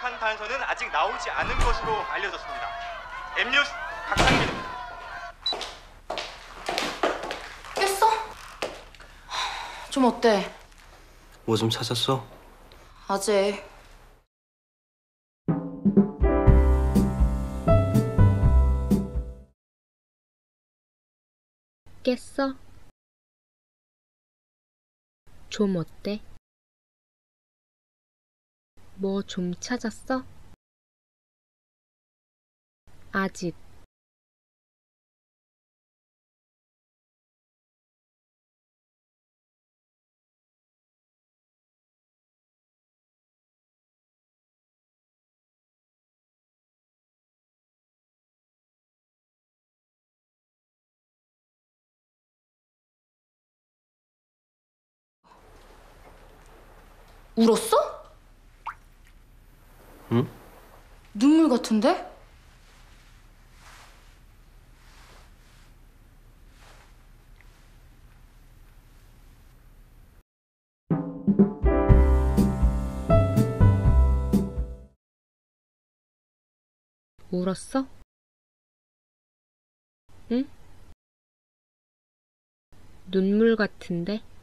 정확한 단서는 아직 나오지 않은 것으로 알려졌습니다. M뉴스 박상민입니다. 깼어? 좀 어때? 뭐 좀 찾았어? 아직. 깼어? 좀 어때? 뭐 좀 찾았어? 아직. 울었어? 응? 눈물 같은데? 울었어? 응? 눈물 같은데?